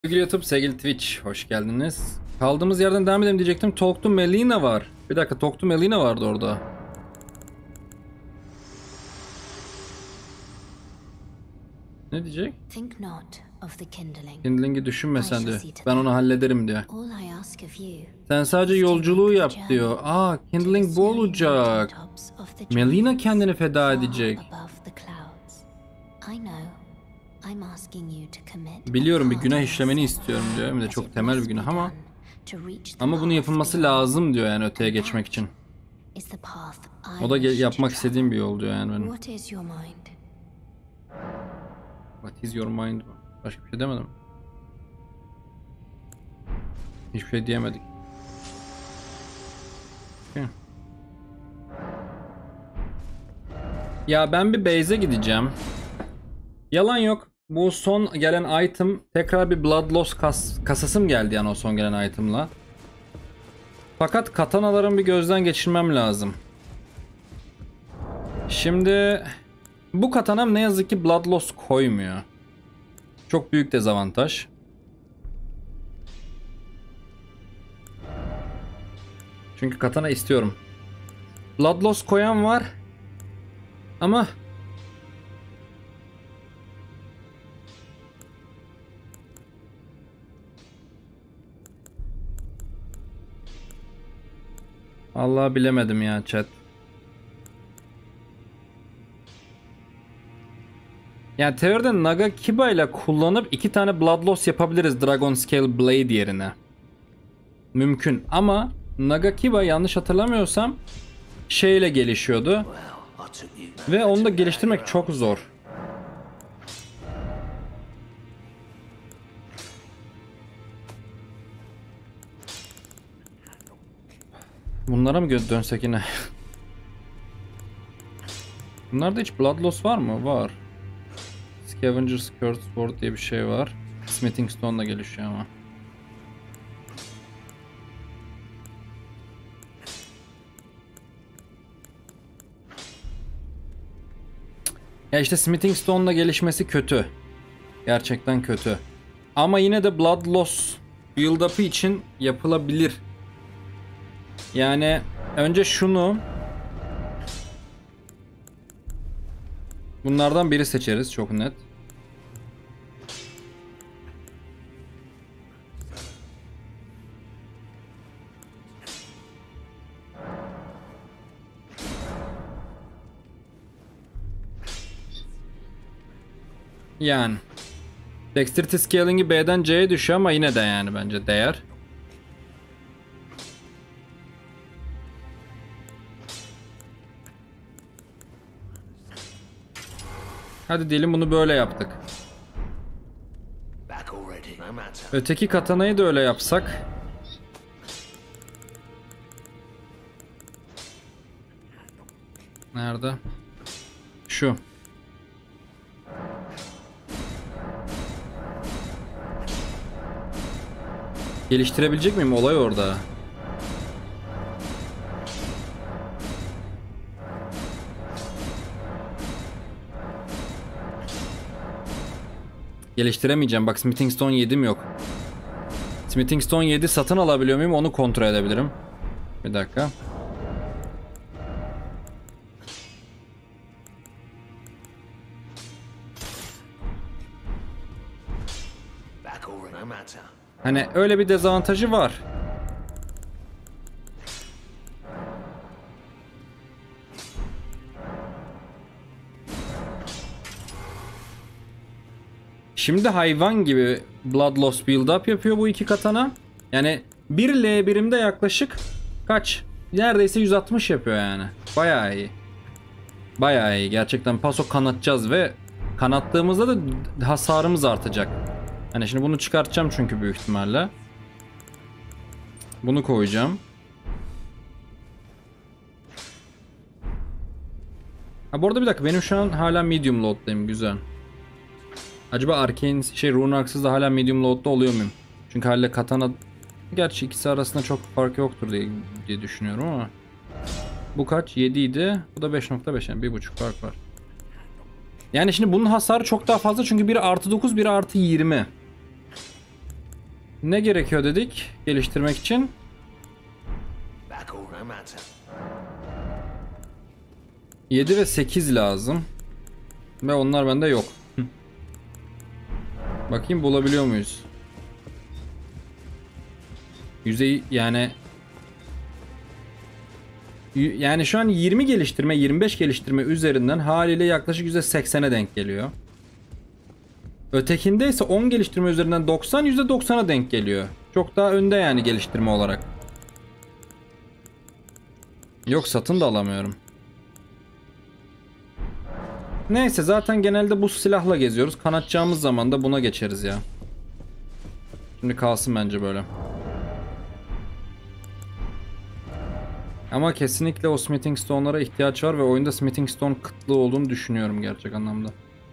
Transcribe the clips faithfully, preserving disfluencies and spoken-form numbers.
Sevgili YouTube, sevgili Twitch, hoş geldiniz. Kaldığımız yerden devam edelim diyecektim. Talk to Melina var. Bir dakika, Talk to Melina vardı orada. Ne diyecek? Kindling'i düşünme sen diyor. Ben onu hallederim diyor. Sen sadece yolculuğu yap diyor. Aa, Kindling bu olacak. Melina kendini feda edecek. Biliyorum, bir günah işlemeni istiyorum diyor. Hem de çok temel bir günah ama ama bunun yapılması lazım diyor, yani öteye geçmek için. O da yapmak istediğim bir yol diyor yani benim. What is your mind? Başka bir şey demedim. Hiçbir şey diyemedik. Ya ben bir base'e gideceğim. Yalan yok. Bu son gelen item tekrar bir Blood Loss kas kasasım geldi yani o son gelen item'la. Fakat katanaların bir gözden geçirmem lazım. Şimdi bu katanam ne yazık ki Blood Loss koymuyor. Çok büyük dezavantaj. Çünkü katana istiyorum. Blood Loss koyan var. Ama Allah bilemedim ya chat. Yani teoride Naga Kiba ile kullanıp iki tane Blood Loss yapabiliriz Dragon Scale Blade yerine. Mümkün ama Naga Kiba yanlış hatırlamıyorsam şeyle gelişiyordu. Ve onu da geliştirmek çok zor. Bunlara mı dönsek yine? Bunlarda hiç Blood Loss var mı? Var. Scavenger's Curse Sword diye bir şey var. Smithing Stone'la gelişiyor ama. Ya işte Smithing Stone'la gelişmesi kötü. Gerçekten kötü. Ama yine de Blood Loss build up'ı için yapılabilir. Yani önce şunu, bunlardan biri seçeriz çok net. Yani Dexterity Scaling'i B'den C'ye düşüyor ama yine de yani bence değer. Hadi diyelim bunu böyle yaptık. Öteki katanayı da öyle yapsak. Nerede? Şu. Geliştirebilecek miyim? Olay orada. Geliştiremeyeceğim. Bak, Smithing Stone yedim yok. Smithing Stone yedi satın alabiliyor muyum? Onu kontrol edebilirim. Bir dakika. Hani öyle bir dezavantajı var. Şimdi hayvan gibi Blood Loss build up yapıyor bu iki katana. Yani bir L birimde yaklaşık kaç? Neredeyse yüz altmış yapıyor yani. Bayağı iyi. Bayağı iyi. Gerçekten paso kanatacağız ve kanattığımızda da hasarımız artacak. Hani şimdi bunu çıkartacağım çünkü büyük ihtimalle. Bunu koyacağım. Ha, bu arada bir dakika, benim şu an hala medium load'dayım, güzel. Acaba Arcane şey Rune Arc'sız da hala medium load'da oluyor muyum? Çünkü hala katana, gerçi ikisi arasında çok fark yoktur diye, diye düşünüyorum ama. Bu kaç? yedi idi. Bu da beş nokta beş, yani bir buçuk fark var. Yani şimdi bunun hasarı çok daha fazla çünkü biri artı dokuz, biri artı yirmi. Ne gerekiyor dedik geliştirmek için? yedi ve sekiz lazım. Ve onlar bende yok. Bakayım bulabiliyor muyuz? Yüzey yani yani şu an yirmi geliştirme, yirmi beş geliştirme üzerinden haliyle yaklaşık yüzde seksene denk geliyor. Ötekinde ise on geliştirme üzerinden doksan, yüzde doksana denk geliyor. Çok daha önde yani geliştirme olarak. Yok, satın da alamıyorum. Neyse, zaten genelde bu silahla geziyoruz. Kanatacağımız zaman da buna geçeriz ya. Şimdi kalsın bence böyle. Ama kesinlikle o Smithing Stone'lara ihtiyaç var ve oyunda Smithing Stone kıtlığı olduğunu düşünüyorum gerçek anlamda.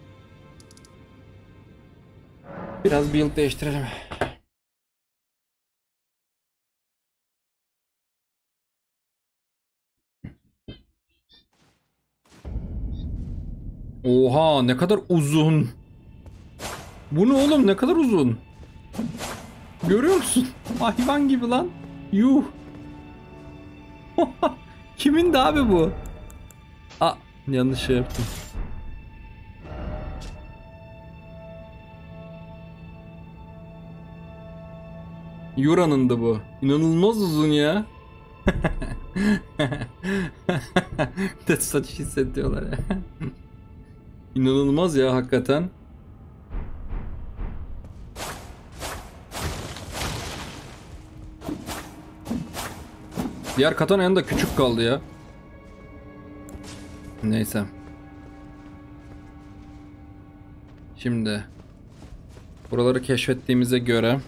Biraz build değiştirelim. Oha, ne kadar uzun. Bu ne oğlum, ne kadar uzun. Görüyor musun? Hayvan gibi lan. Yuh. Kimin de abi bu? Aa, yanlış şey yaptım. Yura'nın da bu. İnanılmaz uzun ya. That's such shit set diyorlar ya. İnanılmaz ya hakikaten. Diğer katana yanında küçük kaldı ya. Neyse. Şimdi buraları keşfettiğimize göre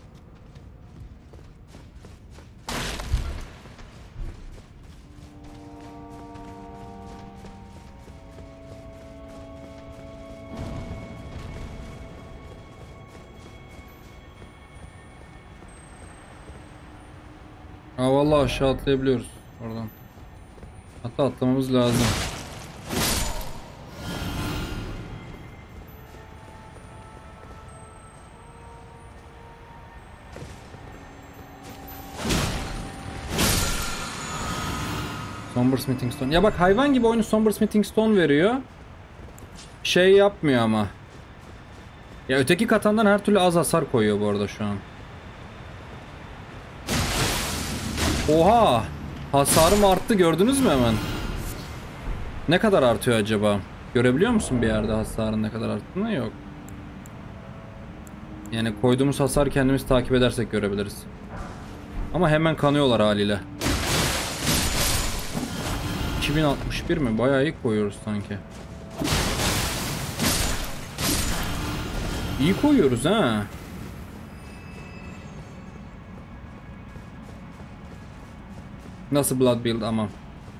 Aa, vallahi aşağı atlayabiliyoruz oradan. Hatta atlamamız lazım. Somber Smithing Stone. Ya bak, hayvan gibi oyunu Somber Smithing Stone veriyor. Şey yapmıyor ama. Ya öteki katandan her türlü az hasar koyuyor bu arada şu an. Oha! Hasarım arttı, gördünüz mü hemen? Ne kadar artıyor acaba? Görebiliyor musun bir yerde hasarın ne kadar arttığını? Yok. Yani koyduğumuz hasar kendimiz takip edersek görebiliriz. Ama hemen kanıyorlar haliyle. iki bin altmış bir mi? Bayağı iyi koyuyoruz sanki. İyi koyuyoruz ha. Nasıl Blood Build ama.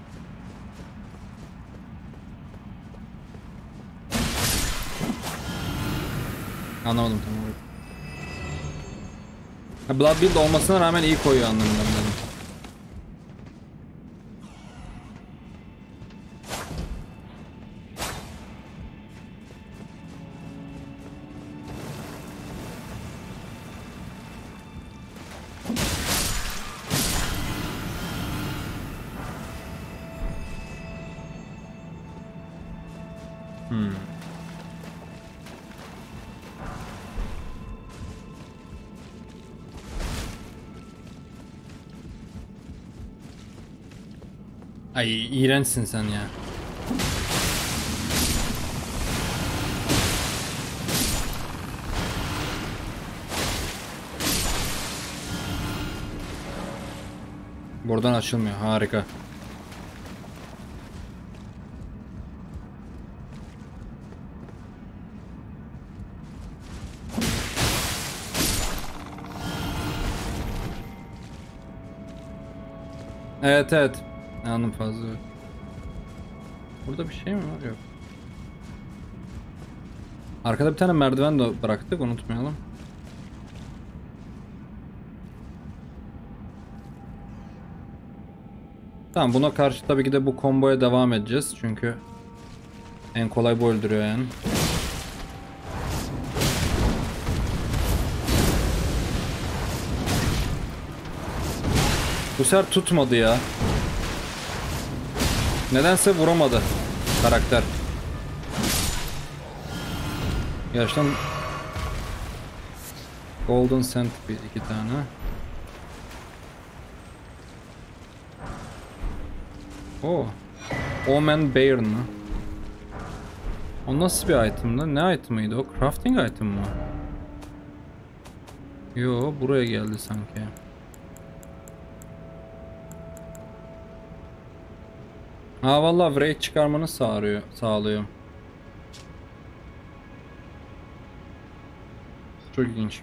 Anlamadım tam olarak. Ha, Blood Build olmasına rağmen iyi koyuyor anlamında dedim. Hmm. Ay, iğrençsin sen ya. Buradan açılmıyor. Harika. Evet evet. Anladım, fazla. Burada bir şey mi var? Yok. Arkada bir tane merdiven de bıraktık, unutmayalım. Tamam, buna karşı tabii ki de bu komboya devam edeceğiz çünkü en kolay bu öldürüyor yani. Bu sefer tutmadı ya. Nedense vuramadı karakter. Gerçekten Golden Centipede iki tane. Oo. Omen Bairn. O nasıl bir item'dı? Ne item'ıydı o? Crafting item mı? Yo, buraya geldi sanki. Ha vallahi Wraith çıkarmanı sağlıyor, sağlıyor. Çok ilginç.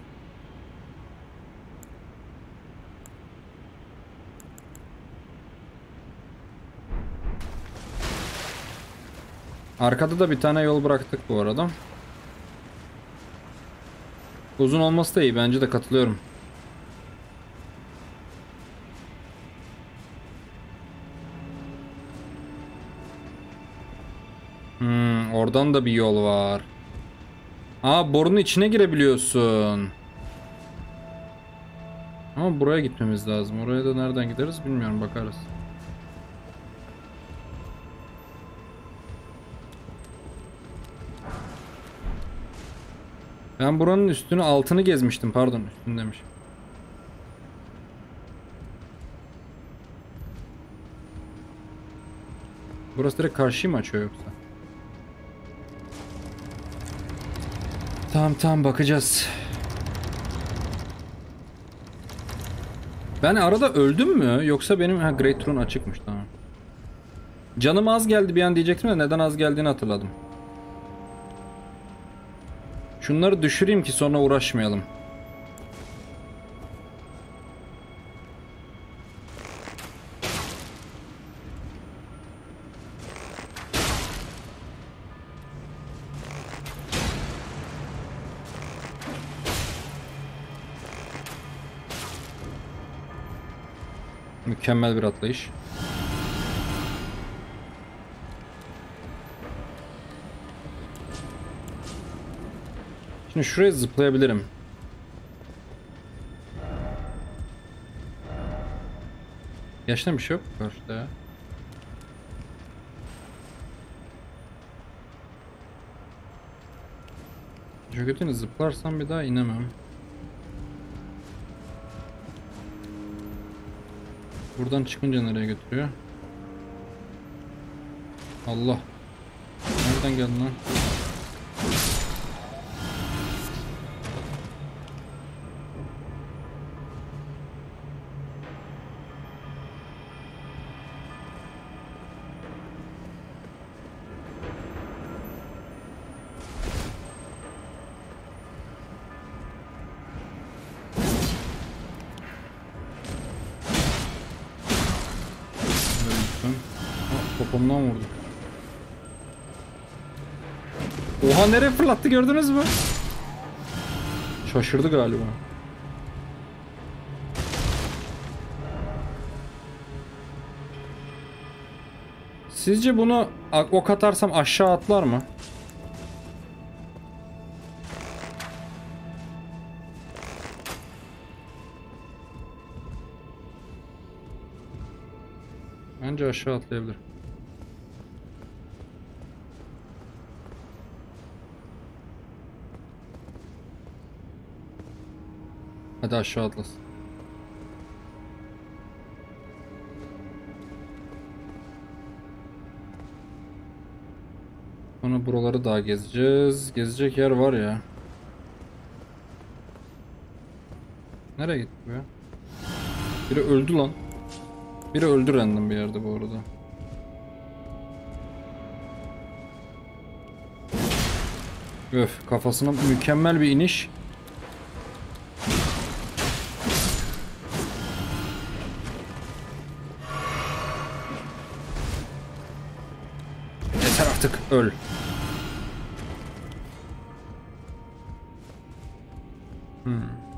Arkada da bir tane yol bıraktık bu arada. Uzun olması da iyi, bence de katılıyorum. Hmm, oradan da bir yol var. Aa, borunun içine girebiliyorsun. Ama buraya gitmemiz lazım. Oraya da nereden gideriz bilmiyorum, bakarız. Ben buranın üstünü altını gezmiştim, pardon, üstünü demiş. Burası direkt karşıyı mı açıyor yoksa? Tamam tamam, bakacağız. Ben arada öldüm mü? Yoksa benim ha, Great Rune açıkmış, tamam. Canım az geldi bir an diyecektim de neden az geldiğini hatırladım. Şunları düşüreyim ki sonra uğraşmayalım. Mükemmel bir atlayış. Şimdi şuraya zıplayabilirim. Gerçekten bir şey yok mu karşıda ya? Çünkü zıplarsam bir daha inemem. Buradan çıkınca nereye götürüyor? Allah. Nereden geldin lan? Popomdan vurdu. Oha, nereye fırlattı, gördünüz mü? Şaşırdı galiba. Sizce bunu ok atarsam aşağı atlar mı? Bence aşağı atlayabilir. Hadi aşağı atlasın. Sonra buraları daha gezeceğiz. Gezecek yer var ya. Nereye gitti bu ya? Biri öldü lan. Biri öldü random bir yerde bu arada. Öf, kafasına mükemmel bir iniş. Yeter artık, öl. Hmm.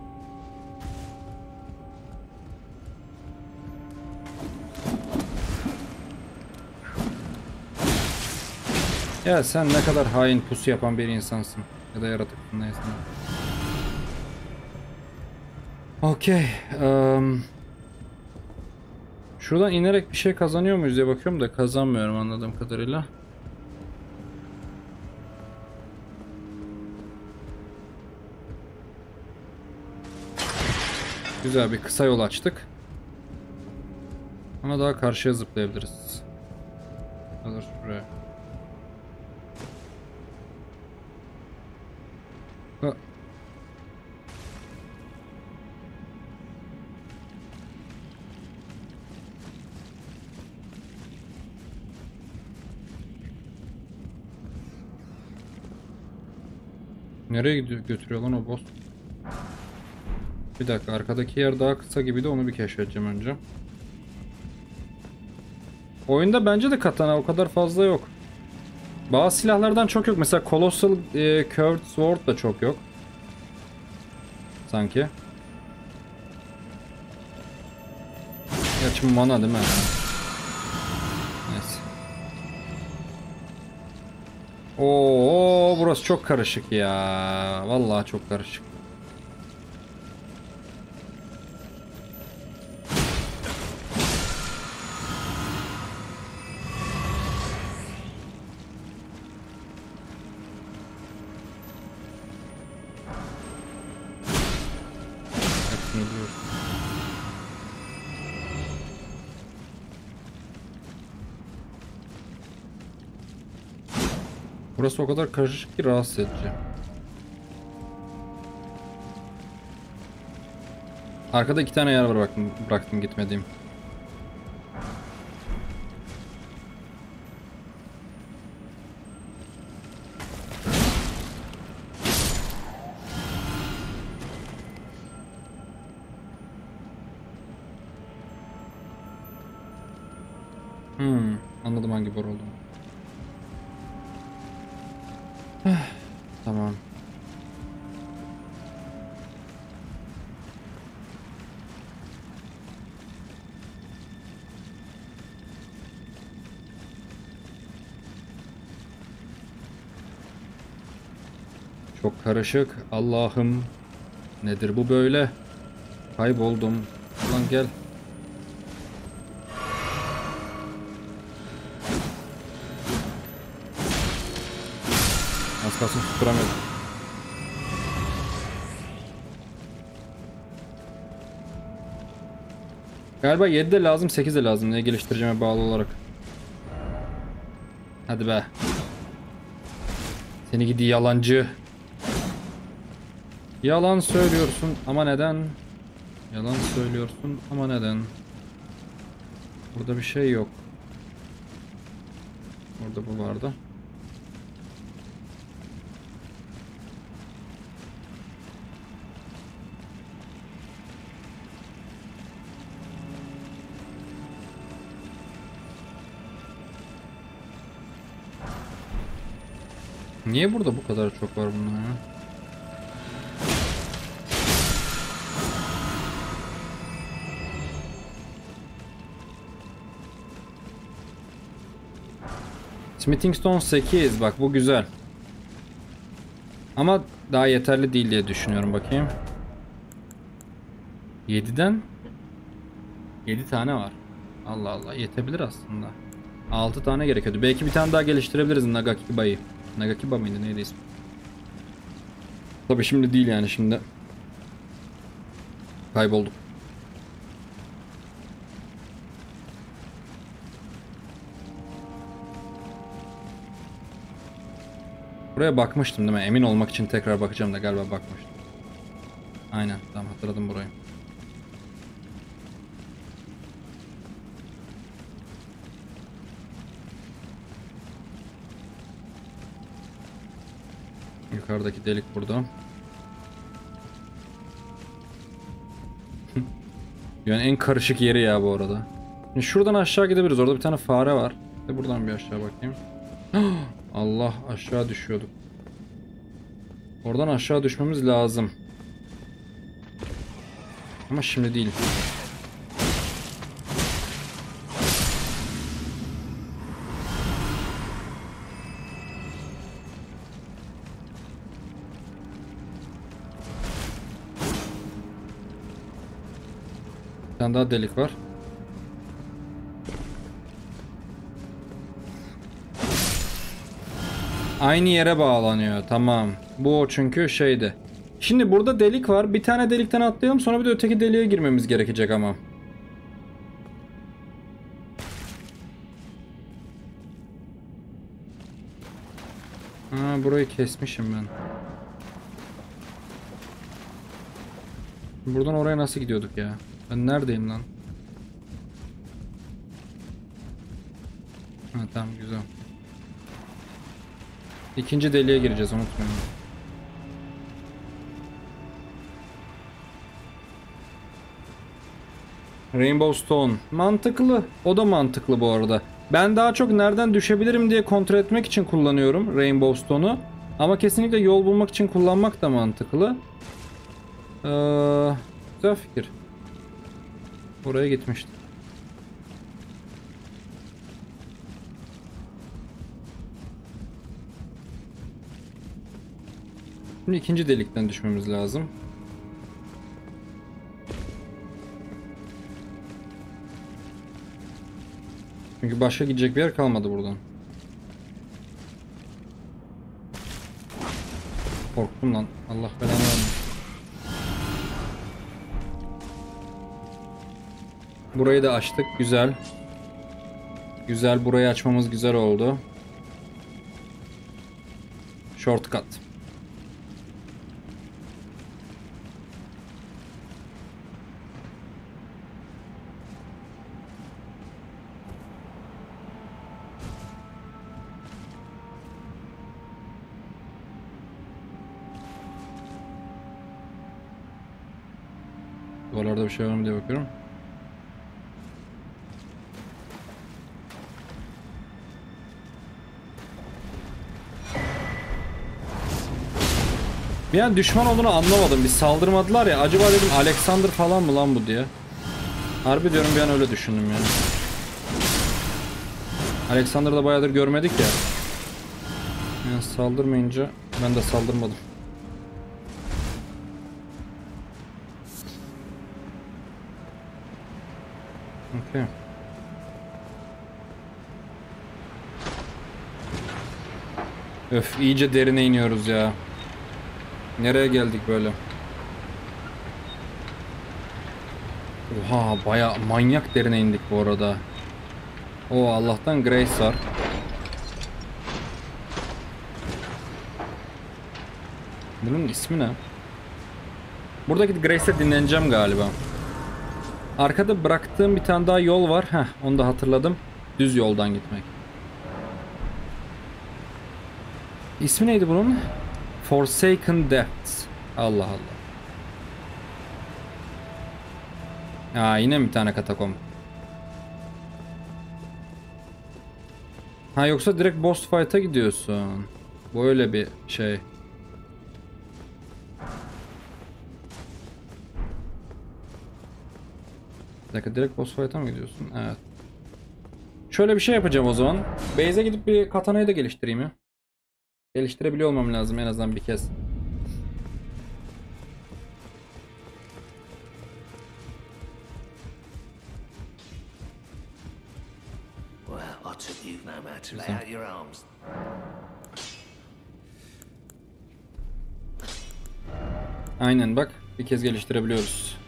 Ya sen ne kadar hain pusu yapan bir insansın. Ya da yaratıksın, neyse. Okey. Um, Şuradan inerek bir şey kazanıyor muyuz diye bakıyorum da kazanmıyorum anladığım kadarıyla. Güzel bir kısa yol açtık. Ama daha karşıya zıplayabiliriz. Hazır şuraya. Ha. Nereye gidiyor, götürüyor lan o boss? Bir dakika, arkadaki yer daha kısa gibi de onu bir keşfedeceğim önce. Oyunda bence de katana o kadar fazla yok. Bazı silahlardan çok yok. Mesela Colossal e, Curved Sword da çok yok. Sanki. Gerçi mana değil mi? Neyse. Oo, burası çok karışık ya. Vallahi çok karışık. Hepsini biliyorum. Burası o kadar karışık ki rahatsız edici. Arkada iki tane yer var bıraktım, bıraktım gitmediğim. Hmm, anladım hangi boru olduğunu. Tamam. Çok karışık. Allah'ım. Nedir bu böyle? Kayboldum. Ulan gel. Az kalsın tutturamıyorum. Galiba yedi de lazım, sekiz de lazım. Ne geliştireceğime bağlı olarak. Hadi be. Seni gidi yalancı. Yalan söylüyorsun ama neden? Yalan söylüyorsun ama neden? Burada bir şey yok. Orada bu vardı. Niye burada bu kadar çok var bunlar ya? Smithing Stone sekiz, bak bu güzel. Ama daha yeterli değil diye düşünüyorum, bakayım. yediden yedi tane var. Allah Allah, yetebilir aslında. altı tane gerekiyordu. Belki bir tane daha geliştirebiliriz Nagakiba'yı. Nagakiba mıydı, neydi ismi? Tabii şimdi değil yani, şimdi kaybolduk. Buraya bakmıştım değil mi? Emin olmak için tekrar bakacağım da galiba bakmıştım. Aynen, tamam, hatırladım burayı. Yukarıdaki delik burada. Yani en karışık yeri ya bu arada. Şimdi şuradan aşağı gidebiliriz. Orada bir tane fare var. Ve buradan bir aşağı bakayım. Allah, aşağı düşüyorduk. Oradan aşağı düşmemiz lazım. Ama şimdi değil. Bir tane daha delik var. Aynı yere bağlanıyor. Tamam. Bu o çünkü şeydi. Şimdi burada delik var. Bir tane delikten atlayalım. Sonra bir de öteki deliğe girmemiz gerekecek ama. Ha, burayı kesmişim ben. Buradan oraya nasıl gidiyorduk ya? Ben neredeyim lan? Ha, tamam güzel. İkinci deliğe gireceğiz, unutmayın. Rainbow Stone. Mantıklı. O da mantıklı bu arada. Ben daha çok nereden düşebilirim diye kontrol etmek için kullanıyorum Rainbow Stone'u. Ama kesinlikle yol bulmak için kullanmak da mantıklı. Ee, güzel fikir. Oraya gitmiştim. Şimdi ikinci delikten düşmemiz lazım. Çünkü başka gidecek bir yer kalmadı buradan. Korktum lan. Allah belanı vermesin. Burayı da açtık. Güzel. Güzel. Burayı açmamız güzel oldu. Shortcut. Duvarlarda bir şey var mı diye bakıyorum. Bir an düşman olduğunu anlamadım. Bir saldırmadılar ya. Acaba dedim Alexander falan mı lan bu diye. Harbi diyorum, bir an öyle düşündüm yani. Alexander'da bayağıdır görmedik ya. Yani saldırmayınca ben de saldırmadım. Okay. Öf, iyice derine iniyoruz ya. Nereye geldik böyle? Oha, baya manyak derine indik bu arada. O Allah'tan Grace var. Bunun ismi ne? Buradaki Grace'e dinleneceğim galiba. Arkada bıraktığım bir tane daha yol var. Heh, onu da hatırladım. Düz yoldan gitmek. İsmi neydi bunun? Forsaken Depths. Allah Allah. Aa, yine bir tane katakomb. Ha, yoksa direkt boss fight'a gidiyorsun. Bu öyle bir şey. Bir dakika, direkt boss fight'a mı gidiyorsun? Evet. Şöyle bir şey yapacağım o zaman. Base'e gidip bir katanayı da geliştireyim ya. Geliştirebiliyor olmam lazım en azından bir kez. Aynen, bak bir kez geliştirebiliyoruz.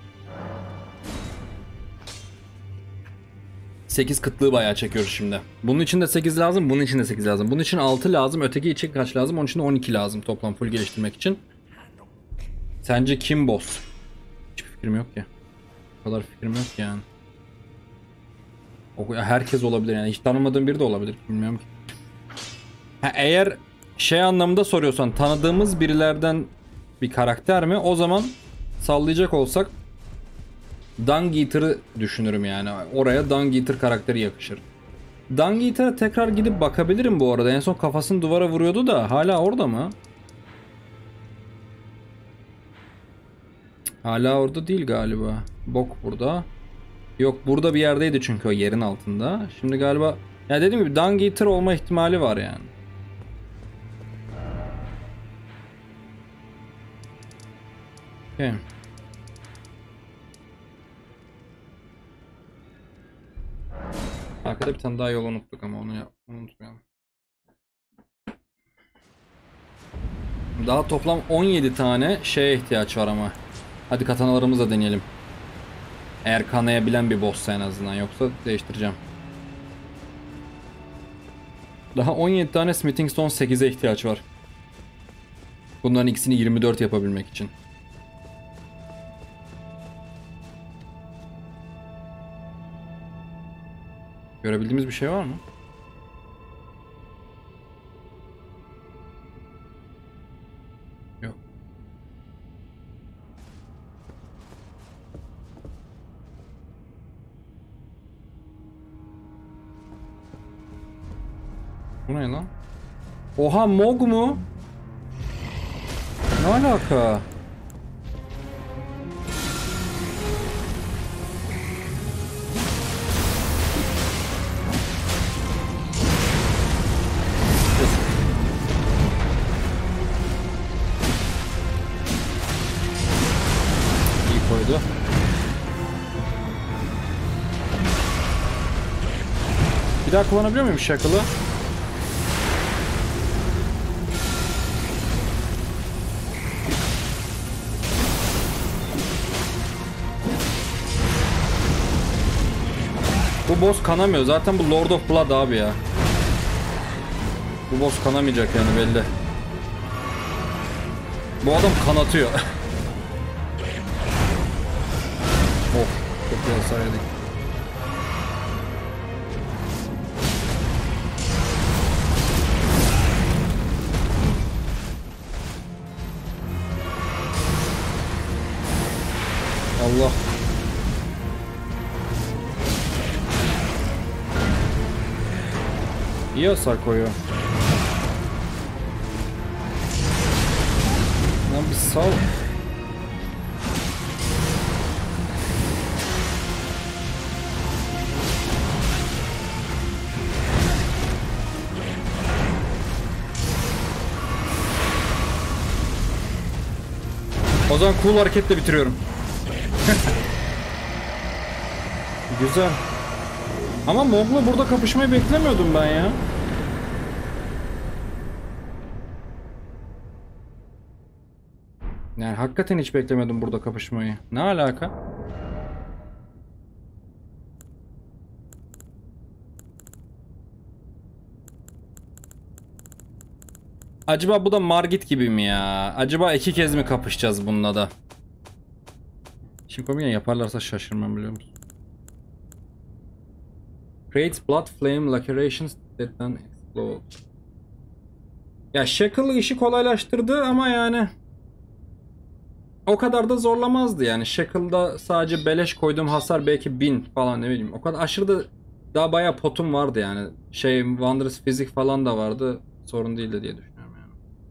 sekiz kıtlığı bayağı çekiyoruz şimdi. Bunun için de sekiz lazım, bunun için de sekiz lazım. Bunun için altı lazım, öteki için kaç lazım? Onun için de on iki lazım toplam full geliştirmek için. Sence kim boss? Hiçbir fikrim yok ki. O kadar fikrim yok ki yani. O, herkes olabilir yani, hiç tanımadığım biri de olabilir, bilmiyorum ki. Ha, eğer şey anlamında soruyorsan, tanıdığımız birilerden bir karakter mi? O zaman sallayacak olsak Dung Eater'ı düşünürüm yani. Oraya Dung Eater karakteri yakışır. Dung Eater'a tekrar gidip bakabilirim bu arada. En son kafasını duvara vuruyordu da hala orada mı? Hala orada değil galiba. Bok burada. Yok, burada bir yerdeydi çünkü o yerin altında. Şimdi galiba, ya dediğim gibi Dung Eater olma ihtimali var yani. Okay. Arkada bir tane daha yol unuttuk ama onu yap unutmayalım. Daha toplam on yedi tane şeye ihtiyaç var ama. Hadi katanalarımızı da deneyelim. Eğer kanayabilen bir boss'a en azından, yoksa değiştireceğim. Daha on yedi tane Smithing Stone sekize ihtiyaç var. Bunların ikisini yirmi dört yapabilmek için. Görebildiğimiz bir şey var mı? Yok. Bu ne lan? Oha, Mog mu? Ne alaka? İyi koydu. Bir daha kullanabiliyor muyum şakalı? Bu boss kanamıyor. Zaten bu Lord of Blood abi ya. Bu boss kanamayacak yani, belli. Bu adam kanatıyor. Of, çok iyi hasar yedik. Allah. İyi hasar koyuyor. Lan bir sal. O zaman cool hareketle bitiriyorum. Güzel. Ama Mog'la burada kapışmayı beklemiyordum ben ya. Yani hakikaten hiç beklemiyordum burada kapışmayı. Ne alaka? Acaba bu da Margit gibi mi ya? Acaba iki kez mi kapışacağız bununla da? Şimdi komik yaparlarsa şaşırmam, biliyor musun? Creates blood flame lacerations that then explode. Ya Shackle işi kolaylaştırdı ama yani o kadar da zorlamazdı yani. Shackle'da sadece beleş koyduğum hasar belki bin falan, ne bileyim. O kadar aşırı da, daha bayağı potum vardı yani. Şey, Wondrous Physic falan da vardı. Sorun değildi diye düşünüyorum yani.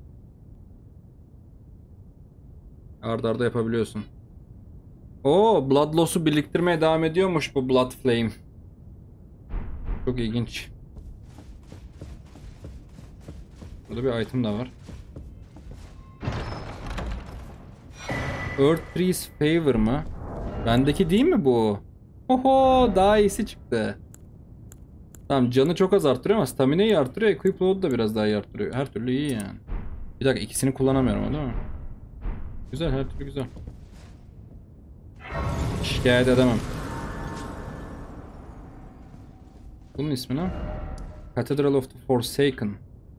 Arda arda yapabiliyorsun. Oo, Blood Loss'u biriktirmeye devam ediyormuş bu Blood Flame. Çok ilginç. Burada bir item da var. Earth Tree's Favor mı? Bendeki değil mi bu? Oho, daha iyisi çıktı. Tamam, canı çok az arttırıyor ama stamina'yı arttırıyor. Equip load da biraz daha iyi arttırıyor. Her türlü iyi yani. Bir dakika, ikisini kullanamıyorum ama, değil mi? Güzel, her türlü güzel. Şikayet edemem. Bunun ismi ne? Cathedral of the Forsaken.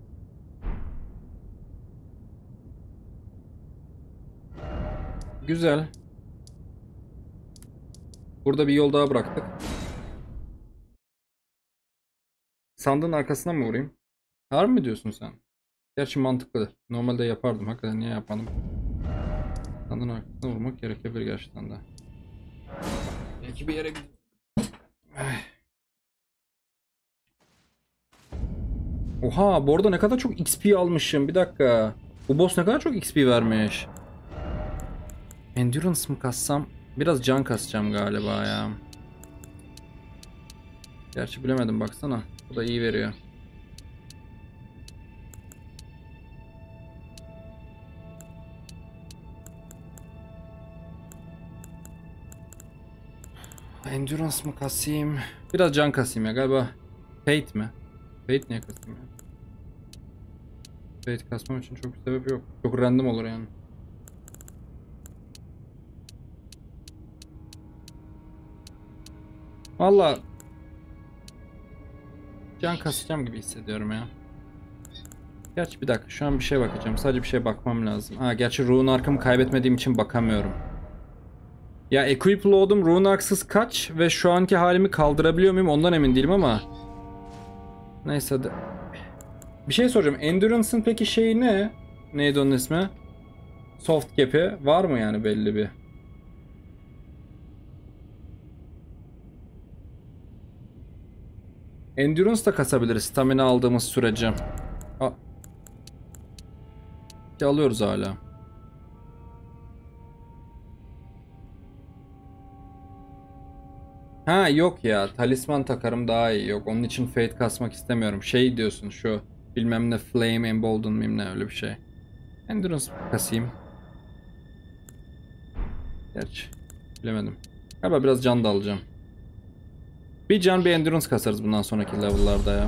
Güzel. Burada bir yol daha bıraktık. Sandığın arkasına mı vurayım? Harbi mi diyorsun sen? Gerçi mantıklı. Normalde yapardım. Hakikaten niye yapmadım? Sandığın arkasına vurmak gerekebilir gerçekten de. Belki bir yere gidelim. Oha, bu arada ne kadar çok X P almışım. Bir dakika. Bu boss ne kadar çok X P vermiş. Endurance mı kassam? Biraz can kasacağım galiba ya. Gerçi bilemedim, baksana. Bu da iyi veriyor. Endurance mı kasayım? Biraz can kasayım ya galiba. Fate mi? Fate niye kasayım ya? Fate kasmam için çok bir sebep yok. Çok random olur yani. Valla can kasacağım gibi hissediyorum ya. Gerçi bir dakika, şu an bir şeye bakacağım. Sadece bir şeye bakmam lazım. Ha, gerçi Rune Ark'ımı kaybetmediğim için bakamıyorum. Ya Equip Load'um Rune Ark'sız kaç ve şu anki halimi kaldırabiliyor muyum ondan emin değilim ama. Neyse de. Bir şey soracağım. Endurance'ın peki şeyi ne? Neydi onun ismi? Soft cap'i var mı yani belli bir? Endurance da kasabiliriz stamina aldığımız sürece. A alıyoruz hala. Ha yok ya, talisman takarım daha iyi. Yok, onun için fate kasmak istemiyorum. Şey diyorsun, şu bilmem ne flame embolden miyim ne, öyle bir şey. Endurance kasayım. Gerçi bilemedim. Galiba biraz can da alacağım. Bir can bir endurance kasarız bundan sonraki level'larda ya.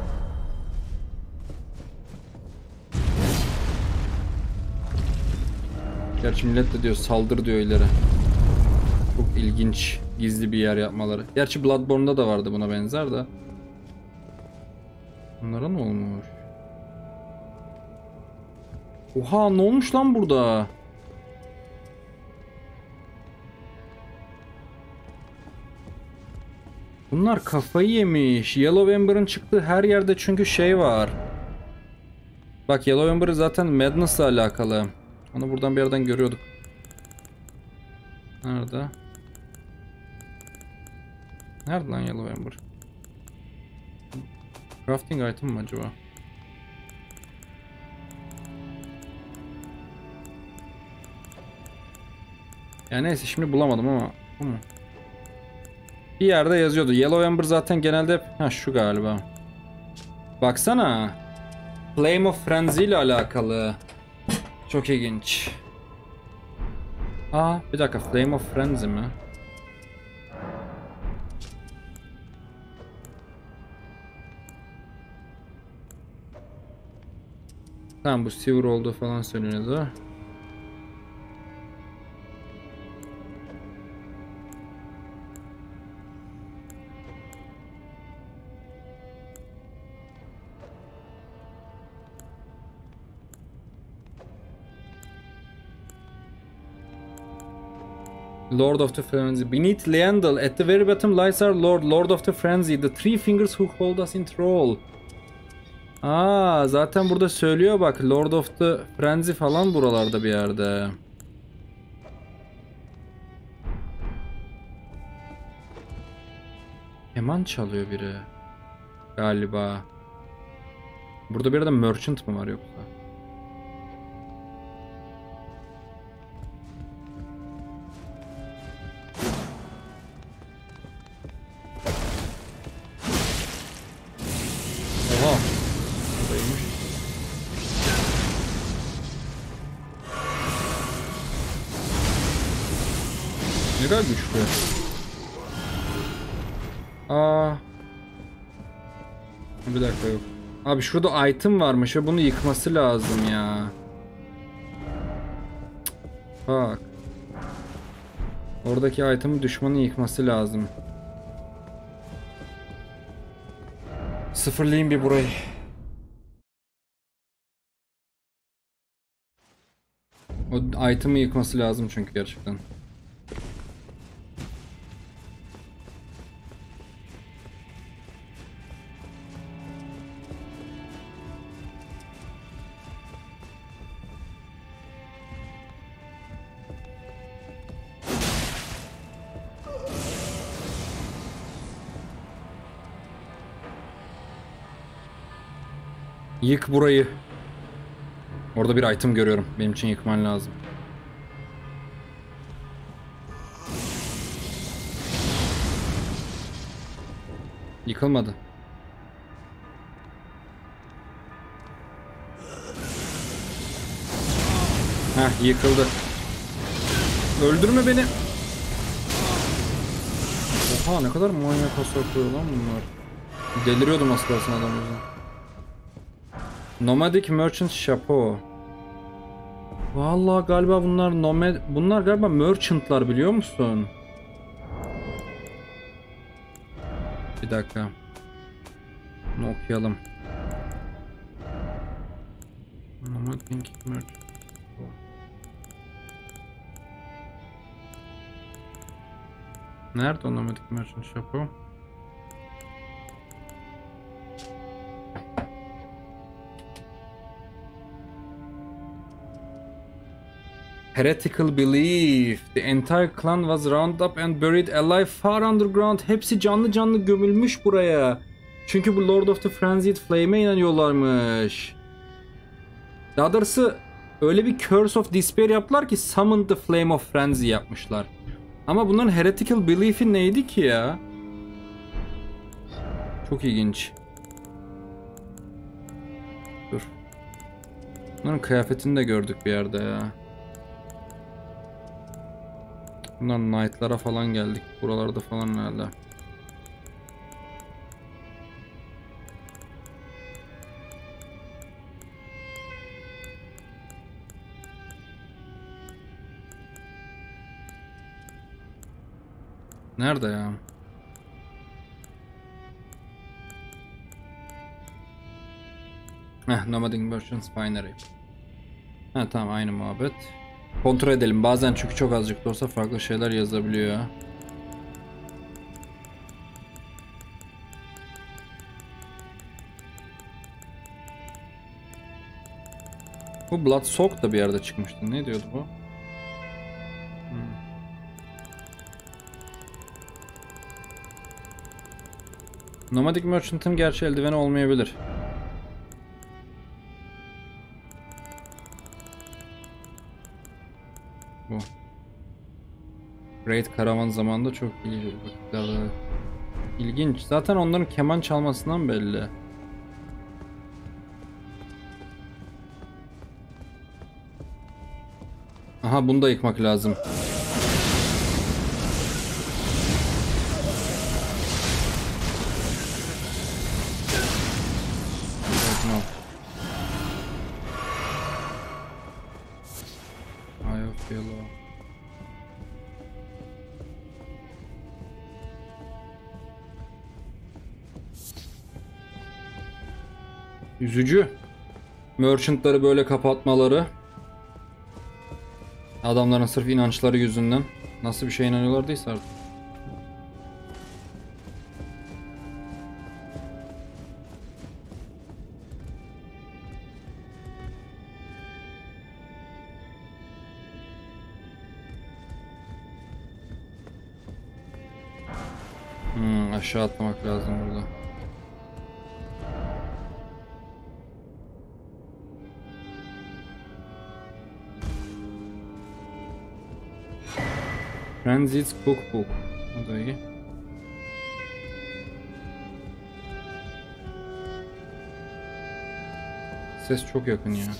Gerçi millet de diyor saldır diyor ileri. Çok ilginç gizli bir yer yapmaları. Gerçi Bloodborne'da da vardı buna benzer de. Bunlara ne olmuş? Oha, ne olmuş lan burada? Bunlar kafayı yemiş. Yellow Ember'ın çıktığı her yerde çünkü şey var. Bak, Yellow Ember zaten Madness'la alakalı. Onu buradan bir yerden görüyorduk. Nerede? Nerede lan Yellow Ember? Crafting item mı acaba? Ya neyse, şimdi bulamadım ama. ama. Bir yerde yazıyordu. Yellow Ember zaten genelde hep... Ha, şu galiba. Baksana. Flame of Frenzy ile alakalı. Çok ilginç. Aa, bir dakika, Flame of Frenzy mi? Tamam, bu Sewer olduğu falan söyleniyordu. Lord of the Frenzy. Beneath Leandal, at the very bottom lies our Lord, Lord of the Frenzy, the three fingers who hold us in thrall. Aa, zaten burada söylüyor bak, Lord of the Frenzy falan buralarda bir yerde. Keman çalıyor biri. Galiba. Burada bir yerde merchant mı var yoksa? Oha. Buradaymış. Ne kadar güçlü. Aa. Bir dakika, yok. Abi şurada item varmış ve bunu yıkması lazım ya. Bak. Oradaki item'ı düşmanın yıkması lazım. Sıfırlayayım bir burayı. O item'ı yıkması lazım çünkü gerçekten. Yık burayı. Orada bir item görüyorum. Benim için yıkman lazım. Yıkılmadı. Heh, yıkıldı. Öldürme beni. Oha, ne kadar manyak hasar koyuyor lan bunlar. Deliriyordum az kalsın adam yüzünden. Nomadic Merchant Chapeau. Vallahi galiba bunlar nomad, bunlar galiba merchantlar, biliyor musun? Bir dakika. Bunu okuyalım. Nomadic Merchant. Nerede o Nomadic Merchant Chapeau? Heretical belief. The entire clan was rounded up and buried alive far underground. Hepsi canlı canlı gömülmüş buraya. Çünkü bu Lord of the Frenzied Flame'e inanıyorlarmış. Daha doğrusu öyle bir Curse of Despair yaptılar ki Summon the Flame of Frenzy yapmışlar. Ama bunların Heretical belief'i neydi ki ya? Çok ilginç. Dur. Bunların kıyafetini de gördük bir yerde ya. Bunlar Knight'lara falan geldik. Buralarda falan herhalde. Nerede ya? Heh, Nomadic Merchants Binary. Ha tamam, aynı muhabbet. Kontrol edelim. Bazen çünkü çok azıcık da olsa farklı şeyler yazabiliyor. Bu Blood Soak da bir yerde çıkmıştı. Ne diyordu bu? Hmm. Nomadic Merchant'ın gerçi eldiveni olmayabilir. Bu. Raid karavan zamanında çok iyi vakitlerde. İlginç. Zaten onların keman çalmasından belli. Aha, bunu da yıkmak lazım. Eye of Yellow. Üzücü. Merchant'ları böyle kapatmaları. Adamların sırf inançları yüzünden. Nasıl bir şeye inanıyorlardıysa artık. Hmm, aşağı atlamak lazım burada. Frenzied Cookbook. O da iyi. Ses çok yakın ya.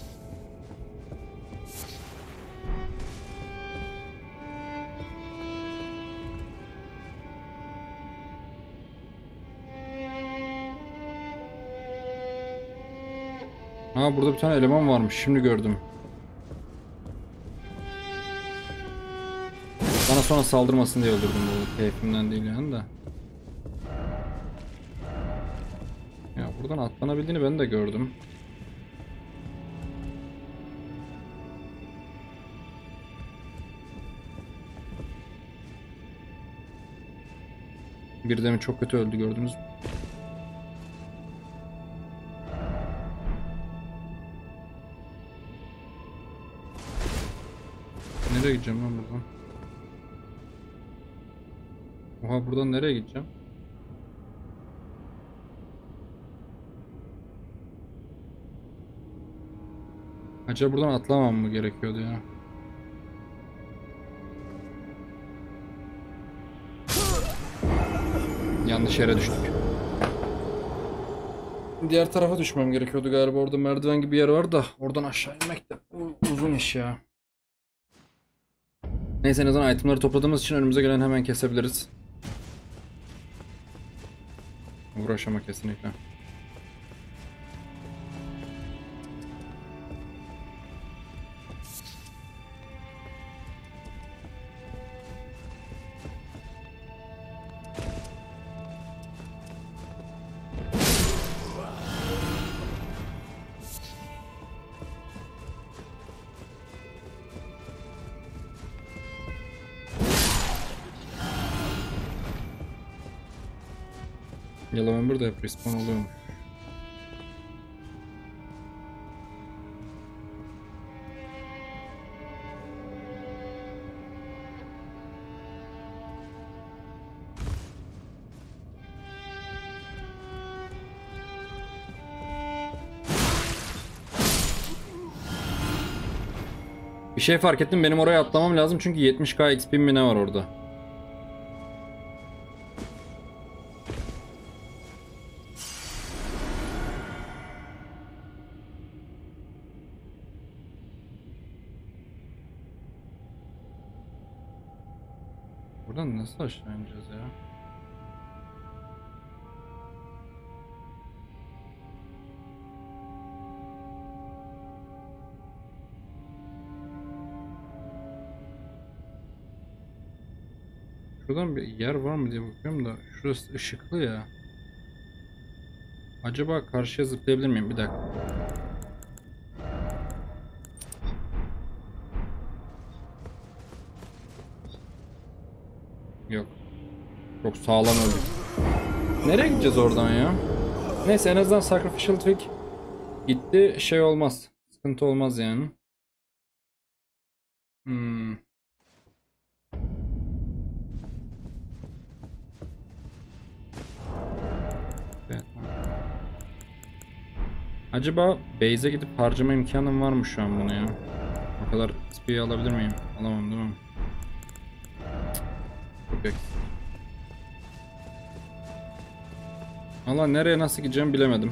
Aa, burada bir tane eleman varmış. Şimdi gördüm. Bana sonra saldırmasın diye öldürdüm, bu keyfimden değil yani de. Ya buradan atlanabildiğini ben de gördüm. Bir de mi çok kötü öldü, gördünüz mü? Nereye gideceğim ben buradan? Oha, buradan nereye gideceğim? Acaba buradan atlamam mı gerekiyordu ya? Yanlış yere düştük. Diğer tarafa düşmem gerekiyordu galiba. Orada merdiven gibi bir yer var da oradan aşağı inmek de uzun iş ya. Neyse, en azından itemları topladığımız için önümüze gelen hemen kesebiliriz. Uğraşama kesinlikle. Yellow Ember de hep respawn oluyormuş. Bir şey fark ettim, benim oraya atlamam lazım çünkü yetmiş bin X P mi ne var orada. Buradan nasıl aşağı ineceğiz ya? Şuradan bir yer var mı diye bakıyorum da şurası ışıklı ya. Acaba karşıya zıplayabilir miyim? Bir dakika. Yok. Çok sağlam öldük. Nereye gideceğiz oradan ya? Neyse, en azından Sacrificial Twig gitti. Şey olmaz. Sıkıntı olmaz yani. Hmm. Evet. Acaba base'e gidip harcama imkanım var mı şu an bunu ya? O kadar X P'yi alabilir miyim? Alamam değil mi? Çok eksik. Valla nereye nasıl gideceğim bilemedim.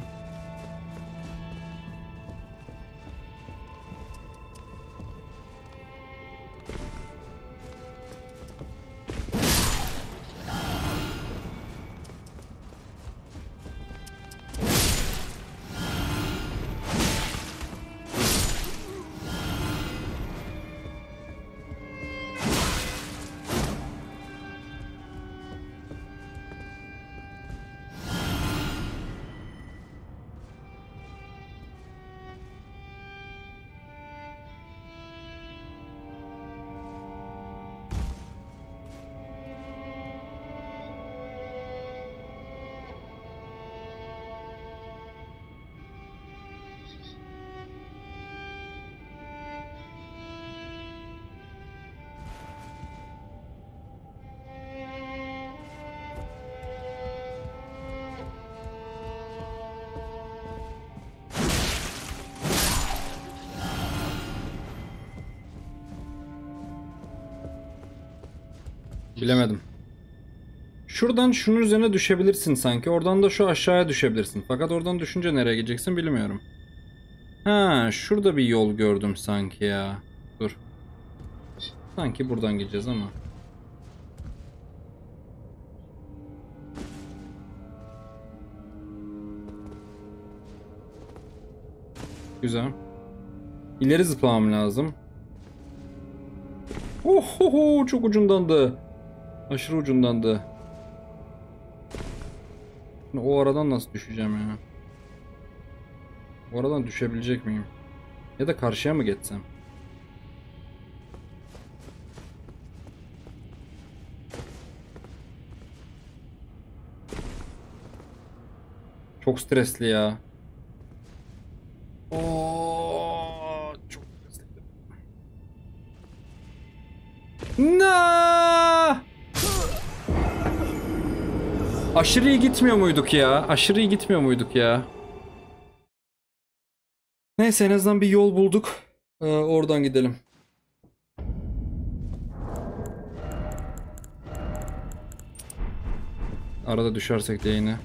Bilemedim. Şuradan şunun üzerine düşebilirsin sanki. Oradan da şu aşağıya düşebilirsin. Fakat oradan düşünce nereye gideceksin bilmiyorum. Ha, şurada bir yol gördüm sanki ya. Dur. Sanki buradan gideceğiz ama. Güzel. İleri zıplamam lazım. Ohoho, çok ucundandı. Aşırı ucundandı. O aradan nasıl düşeceğim ya? O aradan düşebilecek miyim? Ya da karşıya mı geçsem? Çok stresli ya. Oo, çok stresli. Na! Aşırı iyi gitmiyor muyduk ya? Aşırı iyi gitmiyor muyduk ya? Neyse, en azından bir yol bulduk. Ee, oradan gidelim. Arada düşersek de yine.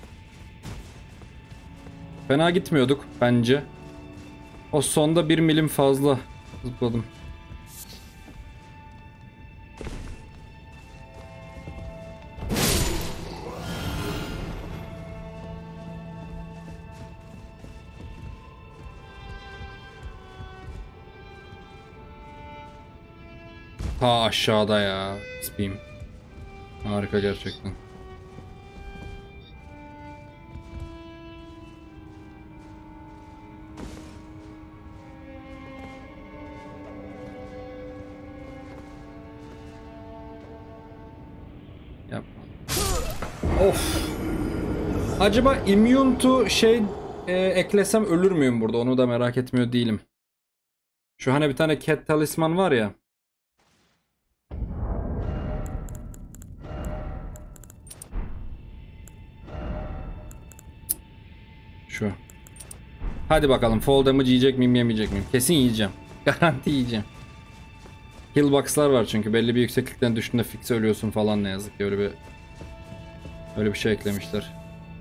Fena gitmiyorduk bence. O sonda bir milim fazla zıpladım. Ta aşağıda ya. Spim. Harika gerçekten. Yapma. Of. Acaba immune to şey e, eklesem ölür müyüm burada? Onu da merak etmiyor değilim. Şu hani bir tane cat talisman var ya. Şu. Hadi bakalım fall damage yiyecek miyim yemeyecek miyim? Kesin yiyeceğim. Garanti yiyeceğim. Killbox'lar var çünkü belli bir yükseklikten düştüğünde fix ölüyorsun falan ne yazık ki öyle bir öyle bir şey eklemişler.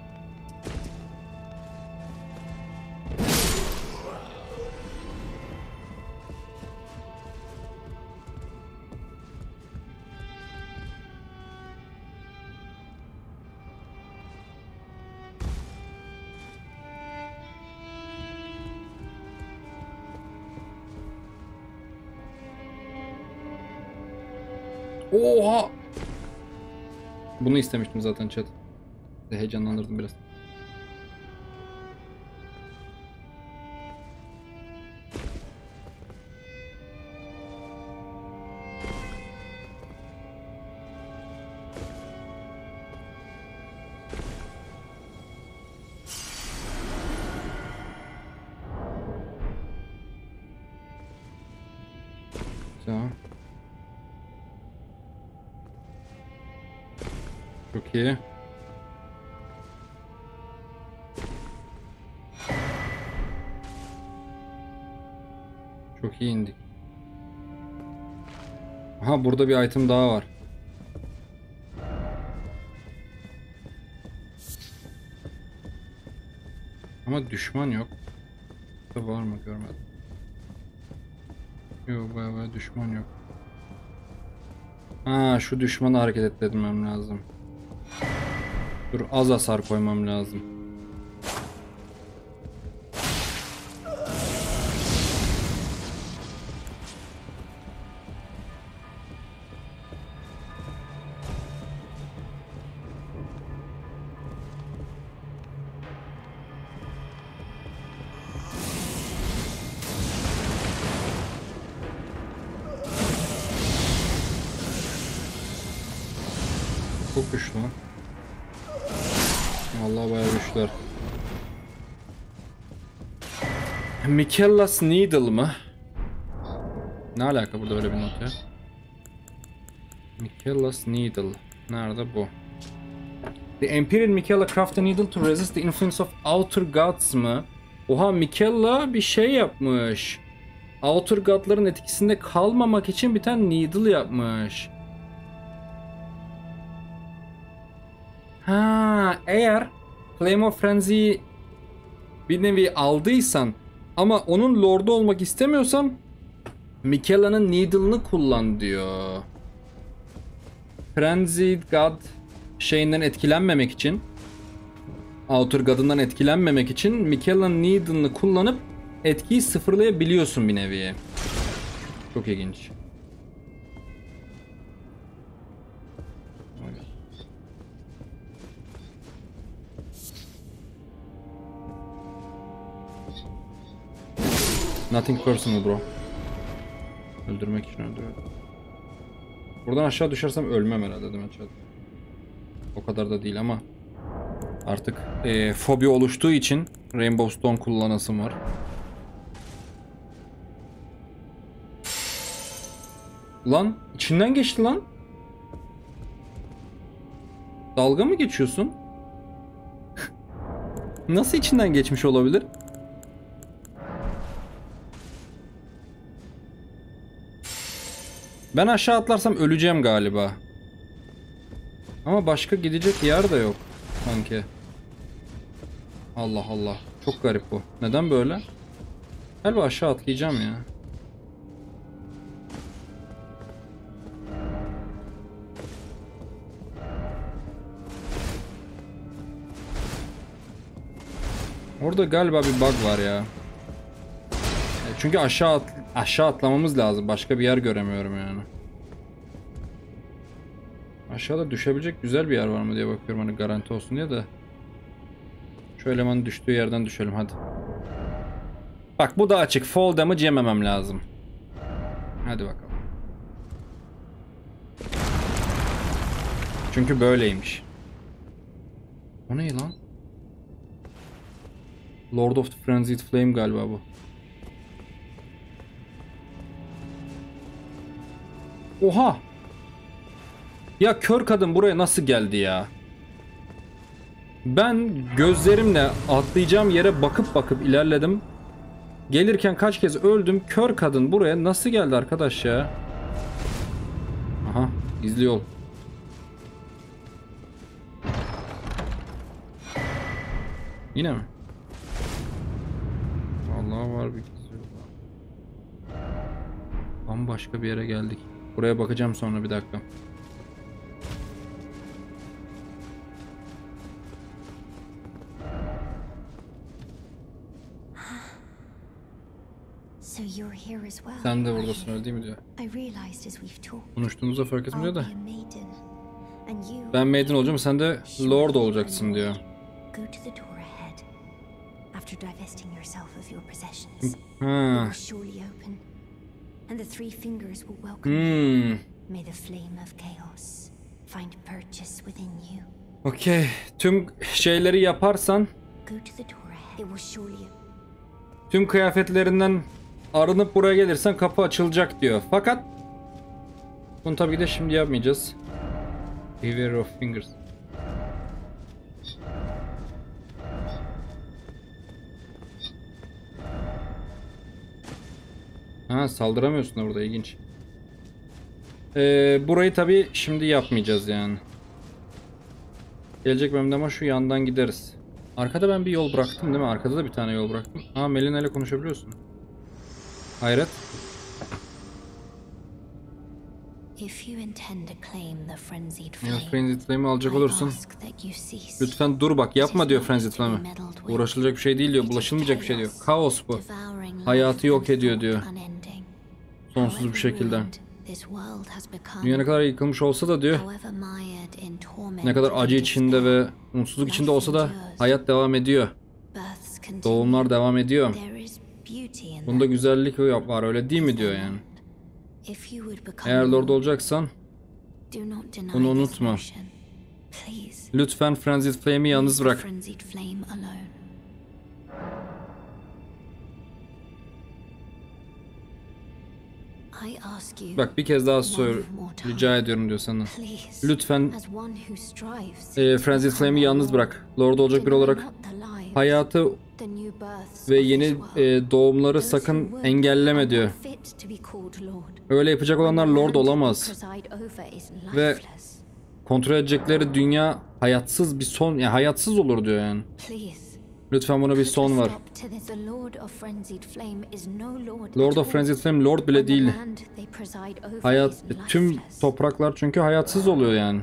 Oha! Bunu istemiştim zaten chat. Sizi heyecanlandırdım biraz. Tamam. Çok iyi. Çok iyi indik. Aha burada bir item daha var. Ama düşman yok. Var mı görmedim. Yok baya baya düşman yok. Ha şu düşmanı hareket ettirmem lazım. Dur az hasar koymam lazım. Çok güçlü lan. Vallahi bayağı güçlüler. Mikellas Needle mı? Ne alaka burada öyle bir not ya? Mikellas Needle. Nerede bu? The Imperial Mikella craft a needle to resist the influence of outer gods mı? Oha Mikella bir şey yapmış. Outer godların etkisinde kalmamak için bir tane needle yapmış. Ha, eğer Flame of Frenzy bir nevi aldıysan ama onun lordu olmak istemiyorsan Mikella'nın needle'ını kullan diyor. Frenzied God şeyinden etkilenmemek için, Outer God'ından etkilenmemek için Mikella'nın needle'ını kullanıp etkiyi sıfırlayabiliyorsun bir nevi. Çok ilginç. Nothing personal bro. Öldürmek için öldürüyor. Buradan aşağı düşersem ölmem herhalde değil mi chat? O kadar da değil ama artık e, fobi oluştuğu için Rainbow Stone kullanasım var. Lan içinden geçti lan. Dalga mı geçiyorsun? Nasıl içinden geçmiş olabilir? Ben aşağı atlarsam öleceğim galiba. Ama başka gidecek yer de yok sanki. Allah Allah. Çok garip bu. Neden böyle? Galiba aşağı atlayacağım ya. Orada galiba bir bug var ya. Çünkü aşağı at aşağı atlamamız lazım. Başka bir yer göremiyorum yani. Aşağıda düşebilecek güzel bir yer var mı diye bakıyorum hani garanti olsun diye de. Şu elemanın düştüğü yerden düşelim hadi. Bak bu da açık. Fall damage yememem lazım. Hadi bakalım. Çünkü böyleymiş. O ne lan? Lord of the Frenzied Flame galiba bu. Oha! Ya kör kadın buraya nasıl geldi ya? Ben gözlerimle atlayacağım yere bakıp bakıp ilerledim. Gelirken kaç kez öldüm. Kör kadın buraya nasıl geldi arkadaş ya? Aha, gizli yol. Yine mi? Vallahi var bir gizli yol. Bambaşka bir yere geldik. Buraya bakacağım sonra, bir dakika. Sen de buradasın öyle değil mi diyor. Konuştuğumuzda fark etmiyor da. Ben maiden olacağım, sen de lord olacaksın diyor. Ha. Hmm. Okey. Tüm şeyleri yaparsan, tüm kıyafetlerinden arınıp buraya gelirsen kapı açılacak diyor. Fakat bunu tabii ki de şimdi yapmayacağız. Beware of fingers. Ha, saldıramıyorsun da burada, ilginç. Ee, burayı tabii şimdi yapmayacağız yani. Gelecek bölümde ama şu yandan gideriz. Arkada ben bir yol bıraktım değil mi? Arkada da bir tane yol bıraktım. Ha, Melina ile konuşabiliyorsun. Hayret. Ya Frenzied Flame'i alacak olursun, lütfen dur bak, yapma diyor Frenzied Flame'i. Uğraşılacak bir şey değil diyor, bulaşılmayacak bir şey diyor. Kaos bu. Hayatı yok ediyor diyor. Sonsuz bir şekilde. Dünya ne kadar yıkılmış olsa da diyor, ne kadar acı içinde ve umutsuzluk içinde olsa da hayat devam ediyor. Doğumlar devam ediyor. Bunda güzellik var, öyle değil mi diyor yani. Eğer Lord olacaksan bunu unutma. Lütfen Frenzied Flame'i yalnız bırak. Bak bir kez daha sor, rica ediyorum diyor sana. Lütfen e, Frenzied Flame'i yalnız bırak. Lord olacak biri olarak hayatı ve yeni e, doğumları sakın engelleme diyor. Öyle yapacak olanlar Lord olamaz. Ve kontrol edecekleri dünya hayatsız bir son, yani hayatsız olur diyor yani. Lütfen buna bir son var. Lord of Frenzied Flame Lord bile değil. Hayat, tüm topraklar çünkü hayatsız oluyor yani.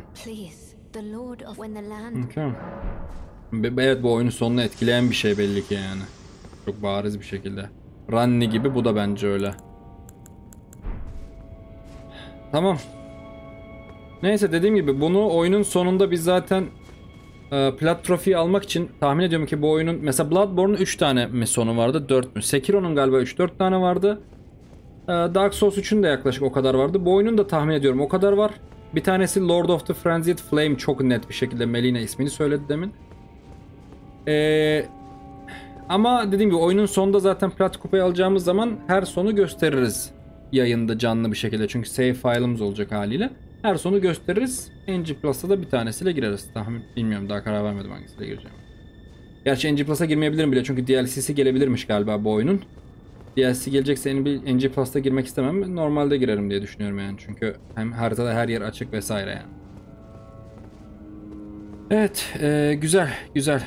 Okay. Evet, bu oyunun sonunu etkileyen bir şey belli ki yani. Çok bariz bir şekilde. Ranni gibi bu da bence öyle. Tamam. Neyse, dediğim gibi bunu oyunun sonunda biz zaten e, plat trofiyi almak için tahmin ediyorum ki bu oyunun mesela Bloodborne'un üç tane mi sonu vardı, dört mü? Sekiro'nun galiba üç dört tane vardı. E, Dark Souls üçün de yaklaşık o kadar vardı. Bu oyunun da tahmin ediyorum o kadar var. Bir tanesi Lord of the Frenzied Flame, çok net bir şekilde Melina ismini söyledi demin. Ee, ama dediğim gibi oyunun sonunda zaten plat kupayı alacağımız zaman her sonu gösteririz yayında canlı bir şekilde, çünkü save file'ımız olacak haliyle. Her sonu gösteririz. N G Plus'a da bir tanesiyle gireriz. Tahmin bilmiyorum, daha karar vermedim hangisiyle gireceğim. Gerçi N G Plus'a girmeyebilirim bile, çünkü D L C'si gelebilirmiş galiba bu oyunun. D L C gelecekse N G Plus'ta girmek istemem. Normalde girerim diye düşünüyorum yani, çünkü hem haritada her yer açık vesaire yani. Evet, ee, güzel güzel.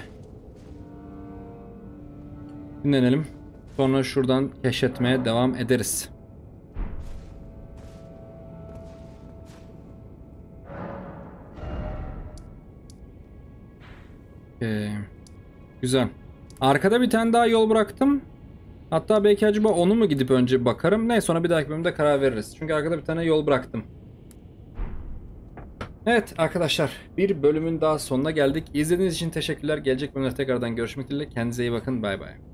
Dinlenelim. Sonra şuradan keşfetmeye devam ederiz. Ee, güzel. Arkada bir tane daha yol bıraktım. Hatta belki acaba onu mu gidip önce bakarım. Neyse, sonra bir dahaki bölümde karar veririz. Çünkü arkada bir tane yol bıraktım. Evet arkadaşlar, bir bölümün daha sonuna geldik. İzlediğiniz için teşekkürler. Gelecek bölümlerde tekrardan görüşmek dileğiyle. Kendinize iyi bakın. Bay bay.